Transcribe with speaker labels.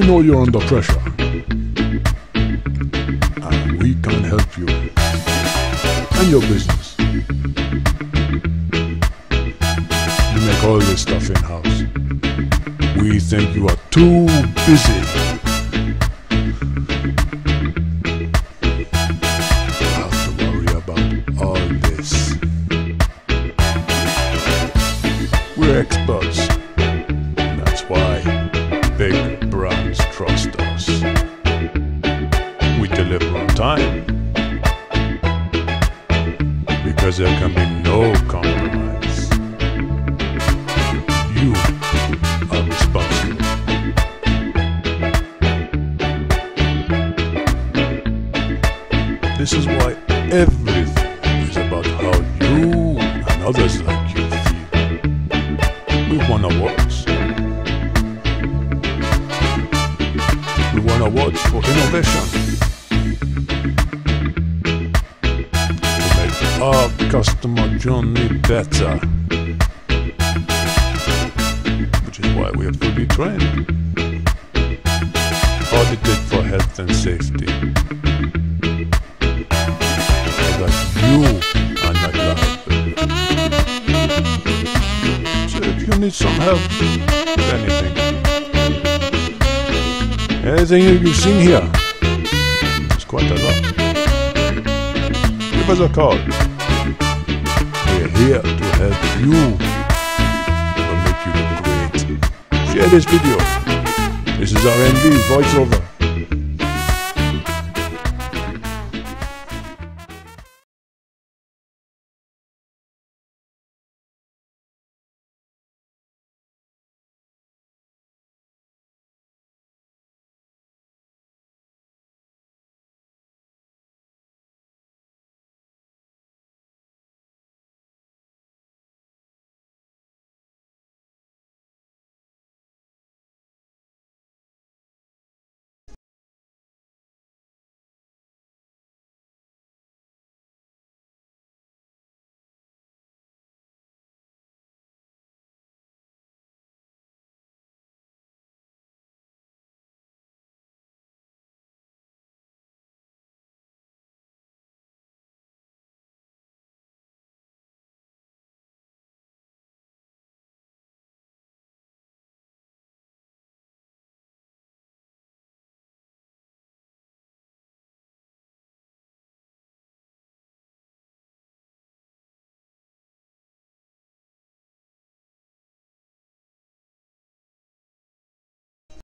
Speaker 1: We know you're under pressure, and we can help you and your business. We make all this stuff in-house. We think you are too busy. You have to worry about all this. We're experts. That's why big brands trust us. We deliver on time, because there can be no compromise. You are responsible. This is why everything is about how you and others like you feel. We've won awards. We won awards for innovation, to make our customer journey better, which is why we are fully trained, audited for health and safety, so that you are not liable. So if you need some help with anything you've seen here, it's quite a lot, give us a call. We're here to help you and make you look great. Share this video. This is RNB voiceover.